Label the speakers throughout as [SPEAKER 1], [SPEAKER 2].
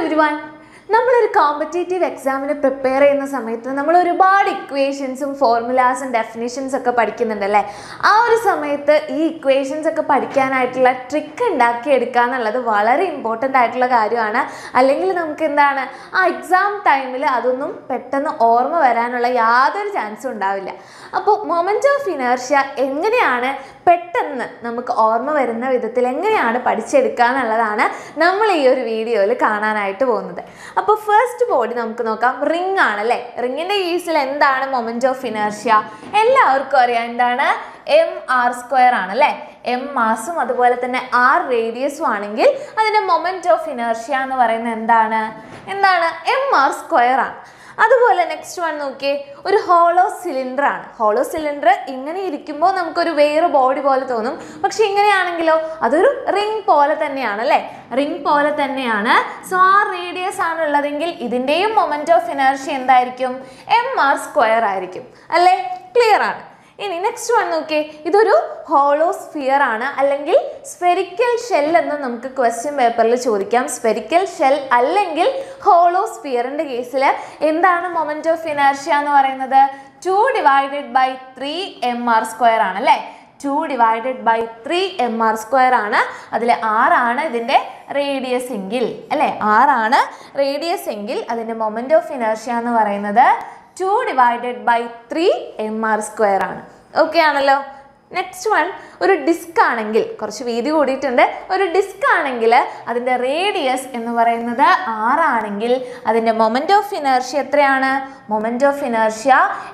[SPEAKER 1] everyone. നമ്മളൊരു competitive എക്സാമിന് prepare ചെയ്യുന്ന സമയത്ത് നമ്മൾ ഒരുപാട് ഇക്വേഷൻസും ഫോർമുലാസും ഡെഫിനിഷൻസ് ഒക്കെ പഠിക്കുന്നുണ്ടല്ലേ. ആ ഒരു സമയത്ത് ഈ ഇക്വേഷൻസ് ഒക്കെ പഠിക്കാനായിട്ടുള്ള ട്രിക്ക് ഉണ്ടാക്കിയെടുക്കുക എന്നുള്ളത് വളരെ ഇമ്പോർട്ടൻ്റ് ആയിട്ടുള്ള കാര്യമാണ്. അല്ലെങ്കിൽ നമുക്ക് എന്താണ് ആ എക്സാം ടൈമിൽ അതൊന്നും പെട്ടെന്ന് ഓർമ്മ വരാനുള്ള യാതൊരു ചാൻസും ഉണ്ടാവില്ല. അപ്പോൾ മൊമെൻ്റ് ഓഫ് ഇനേർഷ്യ എങ്ങനെയാണ് പെട്ടെന്ന് നമുക്ക് ഓർമ്മ വരുന്ന വിധത്തിൽ എങ്ങനെയാണ് പഠിച്ചെടുക്കുക എന്നുള്ളതാണ് നമ്മൾ ഈ ഒരു വീഡിയോയിൽ കാണാനായിട്ട് പോകുന്നത്. അപ്പോൾ ഫസ്റ്റ് ബോഡി നമുക്ക് നോക്കാം. റിംഗ് ആണല്ലേ. റിങ്ങിൻ്റെ കേസിൽ എന്താണ് മൊമെൻ്റ് ഓഫ് ഇനേർഷ്യ? എല്ലാവർക്കും അറിയാം എന്താണ് mr² ആണല്ലേ. m മാസും അതുപോലെ തന്നെ r റേഡിയസും ആണെങ്കിൽ അതിൻ്റെ മൊമെൻ്റ് ഓഫ് ഇനേർഷ്യ എന്ന് പറയുന്നത് എന്താണ് mr² ആണ്. അതുപോലെ നെക്സ്റ്റ് വൺ നോക്കിയേ, ഒരു ഹോളോ സിലിണ്ടർ ആണ്. ഹോളോ സിലിണ്ടർ ഇങ്ങനെ ഇരിക്കുമ്പോൾ നമുക്കൊരു വേറെ ബോഡി പോലെ തോന്നും. പക്ഷെ ഇങ്ങനെയാണെങ്കിലോ അതൊരു റിംഗ് പോലെ തന്നെയാണ് അല്ലേ. റിംഗ് പോലെ തന്നെയാണ്. സോ ആ റേഡിയസ് ആണ് ഉള്ളതെങ്കിൽ ഇതിൻ്റെയും മൊമെൻ്റ് ഓഫ് ഇനേർഷ്യ എന്തായിരിക്കും? mr² ആയിരിക്കും അല്ലേ. ക്ലിയർ ആണ്. ഇനി നെക്സ്റ്റ് വൺ നോക്കിയേ, ഇതൊരു ഹോളോ സ്ഫിയർ ആണ് അല്ലെങ്കിൽ സ്ഫെറിക്കൽ ഷെൽ എന്ന് നമുക്ക് ക്വസ്റ്റ്യൻ പേപ്പറിൽ ചോദിക്കാം. സ്ഫെറിക്കൽ ഷെൽ അല്ലെങ്കിൽ ഹോളോ സ്ഫിയറിൻ്റെ കേസിൽ എന്താണ് മൊമെൻ്റ് ഓഫ് ഇനേർഷ്യ എന്ന് പറയുന്നത്? 2/3 mr² ആണ് അല്ലേ. 2/3 mr² ആണ്. അതിൽ r ആണ് ഇതിൻ്റെ റേഡിയസ് എങ്കിൽ അല്ലേ, r ആണ് റേഡിയസ് എങ്കിൽ അതിൻ്റെ മൊമെൻ്റ് ഓഫ് ഇനേർഷ്യ എന്ന് പറയുന്നത് 2/3 mr² ആണ്. ഓക്കെ ആണല്ലോ. നെക്സ്റ്റ് വൺ, ഒരു ഡിസ്ക് ആണെങ്കിൽ, കുറച്ച് വീതി കൂടിയിട്ടുണ്ട്, ഒരു ഡിസ്ക് ആണെങ്കിൽ അതിൻ്റെ റേഡിയസ് എന്ന് പറയുന്നത് r ആണെങ്കിൽ അതിൻ്റെ മൊമെൻ്റ് ഓഫ് ഇനേർഷ്യ എത്രയാണ്? മൊമെൻ്റ് ഓഫ് ഇനേർഷ്യ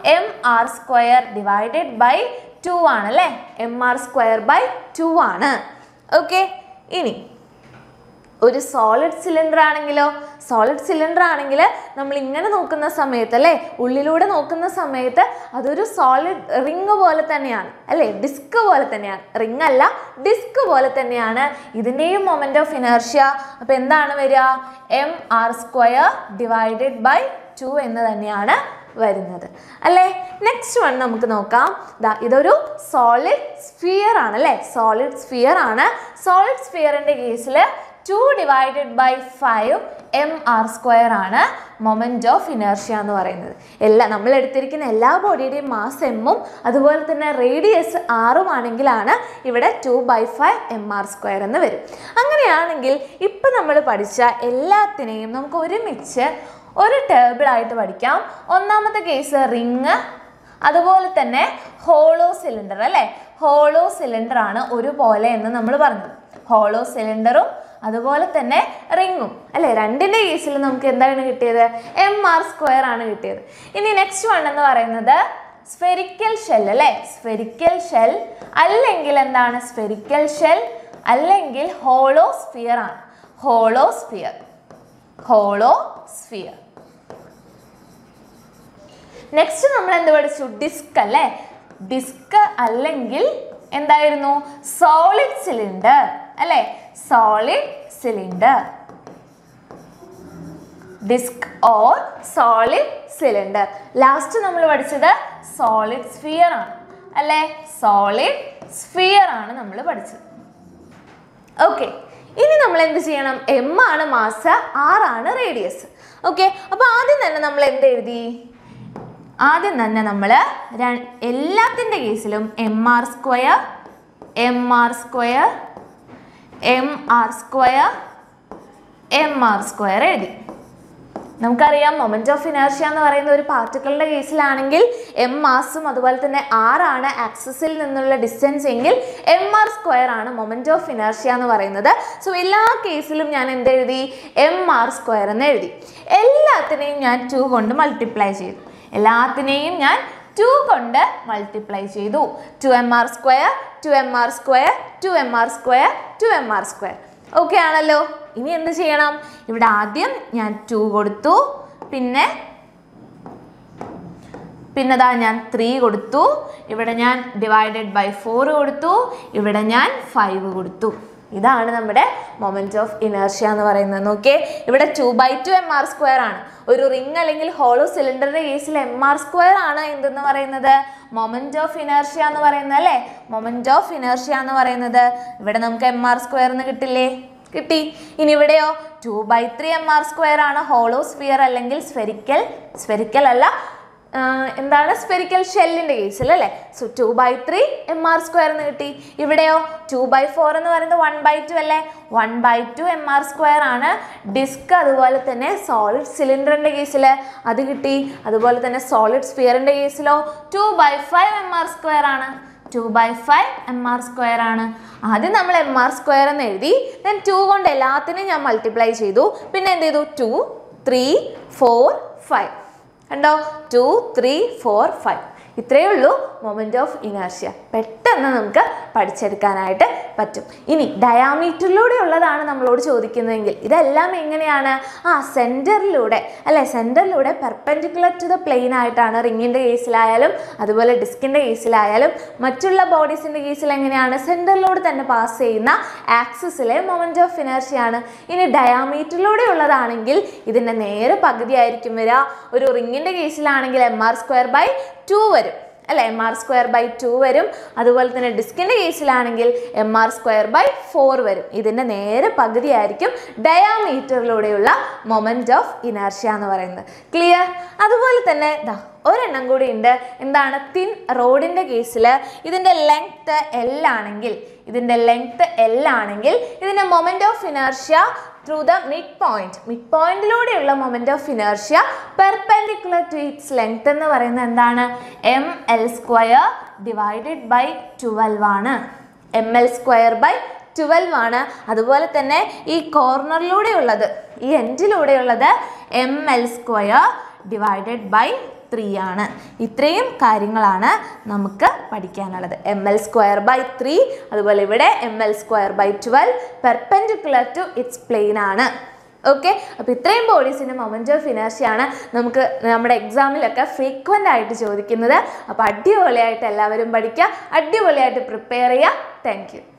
[SPEAKER 1] mr²/2 ആണ് അല്ലേ. mr²/2 ആണ്. ഓക്കെ. ഇനി ഒരു സോളിഡ് സിലിണ്ടർ ആണെങ്കിലോ, സോളിഡ് സിലിണ്ടർ ആണെങ്കിൽ നമ്മൾ ഇങ്ങനെ നോക്കുന്ന സമയത്ത് അല്ലേ, ഉള്ളിലൂടെ നോക്കുന്ന സമയത്ത് അതൊരു സോളിഡ് റിങ് പോലെ തന്നെയാണ് അല്ലേ, ഡിസ്ക് പോലെ തന്നെയാണ്. റിങ് അല്ല, ഡിസ്ക് പോലെ തന്നെയാണ്. ഇതിൻ്റെയും മൊമെൻ്റ് ഓഫ് ഇനേർഷ്യ അപ്പോൾ എന്താണ് വരിക? mr²/2 എന്ന് തന്നെയാണ് വരുന്നത് അല്ലേ. നെക്സ്റ്റ് വൺ നമുക്ക് നോക്കാം. ഇതൊരു സോളിഡ് സ്ഫിയർ ആണ് അല്ലേ. സോളിഡ് സ്ഫിയർ ആണ്. സോളിഡ് സ്ഫിയറിൻ്റെ കേസിൽ 2/5 mr² ആണ് മൊമെൻ്റ് ഓഫ് ഇനേർഷ്യ എന്ന് പറയുന്നത്. നമ്മൾ എടുത്തിരിക്കുന്ന എല്ലാ ബോഡിയുടെയും മാസ് എമ്മും അതുപോലെ തന്നെ റേഡിയസ് r ആണെങ്കിലാണ് ഇവിടെ 2/5 mr² എന്ന് വരും. അങ്ങനെയാണെങ്കിൽ ഇപ്പം നമ്മൾ പഠിച്ച എല്ലാത്തിനെയും നമുക്ക് ഒരുമിച്ച് ഒരു ടേബിളായിട്ട് പഠിക്കാം. ഒന്നാമത്തെ കേസ് റിങ്, അതുപോലെ തന്നെ ഹോളോ സിലിണ്ടർ അല്ലേ. ഹോളോ സിലിണ്ടർ ആണ് ഒരുപോലെ എന്ന് നമ്മൾ പറഞ്ഞു. ഹോളോ സിലിണ്ടറും അതുപോലെ തന്നെ റിങ്ങും അല്ലേ, രണ്ടിൻ്റെ കേസിൽ നമുക്ക് എന്താണ് കിട്ടിയത്? mr² ആണ് കിട്ടിയത്. ഇനി നെക്സ്റ്റ് വൺ എന്ന് പറയുന്നത് സ്ഫെറിക്കൽ ഷെൽ അല്ലേ. സ്ഫെറിക്കൽ ഷെൽ അല്ലെങ്കിൽ എന്താണ്? സ്ഫെറിക്കൽ ഷെൽ അല്ലെങ്കിൽ ഹോളോ സ്ഫിയർ ആണ്. Hollow sphere, hollow sphere. Next നമ്മൾ എന്ത് പഠിച്ചു? ഡിസ്ക് അല്ലേ. ഡിസ്ക് അല്ലെങ്കിൽ എന്തായിരുന്നു? സോളിഡ് സിലിണ്ടർ അല്ലേ. Solid cylinder, disc or solid cylinder. Last നമ്മൾ പഠിച്ചത് സോളിഡ് സ്ഫിയർ ആണ് അല്ലേ. സോളിഡ് സ്ഫിയർ ആണ് നമ്മൾ പഠിച്ചത്. ഓക്കെ. ഇനി നമ്മൾ എന്ത് ചെയ്യണം? m ആണ് മാസ്, r ആണ് റേഡിയസ്. ഓക്കെ. അപ്പോൾ ആദ്യം തന്നെ നമ്മൾ എന്ത് എഴുതി? ആദ്യം തന്നെ നമ്മൾ എല്ലാത്തിൻ്റെ കേസിലും mr² എഴുതി. നമുക്കറിയാം മൊമെൻ്റ് ഓഫ് ഇനേർഷ്യ എന്ന് പറയുന്ന ഒരു പാർട്ടിക്കിളിൻ്റെ കേസിലാണെങ്കിൽ m മാസും അതുപോലെ തന്നെ r ആണ് ആക്സിസിൽ നിന്നുള്ള ഡിസ്റ്റൻസ് എങ്കിൽ mr² ആണ് മൊമെൻ്റ് ഓഫ് ഇനേർഷ്യ എന്ന് പറയുന്നത്. സോ എല്ലാ കേസിലും ഞാൻ എന്തെഴുതി? mr² എന്ന് എഴുതി. എല്ലാത്തിനെയും ഞാൻ 2 കൊണ്ട് മൾട്ടിപ്ലൈ ചെയ്തു. എല്ലാത്തിനെയും ഞാൻ 2 കൊണ്ട് മൾട്ടിപ്ലൈ ചെയ്തു. 2mr², 2mr², 2mr², 2mr². Okay ആണല്ലോ. ഇനി എന്ത് ചെയ്യണം? ഇവിടെ ആദ്യം ഞാൻ 2 കൊടുത്തു, പിന്നെ ഞാൻ 3 കൊടുത്തു, ഇവിടെ ഞാൻ /4 കൊടുത്തു, ഇവിടെ ഞാൻ 5 കൊടുത്തു. ഇതാണ് നമ്മുടെ മൊമെൻ്റ് ഓഫ് ഇനേർഷ്യ എന്ന് പറയുന്നത്. നോക്കിയേ, ഇവിടെ 2/2 mr² ആണ്. ഒരു റിംഗ് അല്ലെങ്കിൽ ഹോളോ സിലിണ്ടറിന്റെ കേസിൽ mr² ആണ് എന്തെന്ന് പറയുന്നത്? മൊമെൻ്റ് ഓഫ് ഇനേർഷ്യ എന്ന് പറയുന്നത് അല്ലേ. മൊമെൻ്റ് ഓഫ് ഇനേർഷ്യ എന്ന് പറയുന്നത് ഇവിടെ നമുക്ക് mr² എന്ന് കിട്ടില്ലേ? കിട്ടി. ഇനി ഇവിടെയോ 2/3 mr² ആണ് ഹോളോ സ്ഫിയർ അല്ലെങ്കിൽ സ്ഫെറിക്കൽ അല്ല എന്താണ് സ്ഫെറിക്കൽ ഷെല്ലിൻ്റെ കേസിൽ അല്ലേ. സോ 2/3 mr² എന്ന് കിട്ടി. ഇവിടെയോ 2/4 എന്ന് പറയുന്നത് 1/2 അല്ലേ. 1/2 mr² ആണ് ഡിസ്ക്. അതുപോലെ തന്നെ സോളിഡ് സിലിണ്ടറിൻ്റെ കേസിൽ അത് കിട്ടി. അതുപോലെ തന്നെ സോളിഡ് സ്ഫിയറിൻ്റെ കേസിലോ 2/5 mr² ആണ്. 2/5 mr² ആണ്. ആദ്യം നമ്മൾ mr² എന്ന് എഴുതി, ദെൻ 2 കൊണ്ട് എല്ലാത്തിനും ഞാൻ മൾട്ടിപ്ലൈ ചെയ്തു. പിന്നെ എന്ത് ചെയ്തു 2 3 4 5 കണ്ടോ 2 3 4 5 ഇത്രയേ ഉള്ളൂ മൊമെന്റ് ഓഫ് ഇനർഷ്യ. പെട്ടെന്ന് നമുക്ക് പഠിച്ചെടുക്കാനായിട്ട് പറ്റും. ഇനി ഡയാമീറ്ററിലൂടെ ഉള്ളതാണ് നമ്മളോട് ചോദിക്കുന്നതെങ്കിൽ ഇതെല്ലാം എങ്ങനെയാണ് സെൻറ്ററിലൂടെ അല്ലേ. സെൻറ്ററിലൂടെ പെർപെൻഡിക്കുലർ ടു ദ പ്ലെയിൻ ആയിട്ടാണ് റിങ്ങിൻ്റെ കേസിലായാലും അതുപോലെ ഡിസ്കിൻ്റെ കേസിലായാലും മറ്റുള്ള ബോഡീസിൻ്റെ കേസിൽ എങ്ങനെയാണ് സെൻറ്ററിലൂടെ തന്നെ പാസ് ചെയ്യുന്ന ആക്സിസിലെ മൊമെന്റ് ഓഫ് ഇനർഷ്യാണ്. ഇനി ഡയാമീറ്ററിലൂടെ ഉള്ളതാണെങ്കിൽ ഇതിൻ്റെ നേരെ പകുതിയായിരിക്കും വരിക. ഒരു റിങ്ങിൻ്റെ കേസിലാണെങ്കിൽ mr²/2 വരും അല്ലേ. mr²/2 വരും. അതുപോലെ തന്നെ ഡിസ്കിൻ്റെ കേസിലാണെങ്കിൽ mr²/4 വരും. ഇതിൻ്റെ നേരെ പകുതിയായിരിക്കും ഡയാമീറ്ററിലൂടെയുള്ള മൊമെന്റ് ഓഫ് ഇനർഷ്യ എന്ന് പറയുന്നത്. ക്ലിയർ? അതുപോലെ തന്നെ ഒരെണ്ണം കൂടി ഉണ്ട്. എന്താണ്? തിൻ റോഡിൻ്റെ കേസിൽ ഇതിൻ്റെ ലെങ്ത് L ആണെങ്കിൽ ഇതിൻ്റെ moment of inertia through the mid പോയിന്റിലൂടെയുള്ള moment of inertia perpendicular to its length എന്ന് പറയുന്നത് എന്താണ്? ml² ഡിവൈഡഡ് ബൈ 12 ആണ്. ml²/12 ആണ്. അതുപോലെ തന്നെ ഈ കോർണറിലൂടെയുള്ളത് ഈ എൻഡിലൂടെയുള്ളത് ml² ഡിവൈഡഡ് ബൈ 3 ആണ്. ഇത്രയും കാര്യങ്ങളാണ് നമുക്ക് പഠിക്കാനുള്ളത്. ml²/3 അതുപോലെ ഇവിടെ ml²/12 perpendicular to its plane ആണ്. ഓക്കെ, അപ്പോൾ ഇത്രയും ബോഡീസിൻ്റെ മൊമെന്റ് ഓഫ് ഇനർഷ്യാണ് നമുക്ക് നമ്മുടെ എക്സാമിലൊക്കെ ഫ്രീക്വൻ്റ് ആയിട്ട് ചോദിക്കുന്നത്. അപ്പോൾ അടിപൊളിയായിട്ട് എല്ലാവരും പഠിക്കുക, അടിപൊളിയായിട്ട് പ്രിപ്പയർ ചെയ്യുക. Thank U.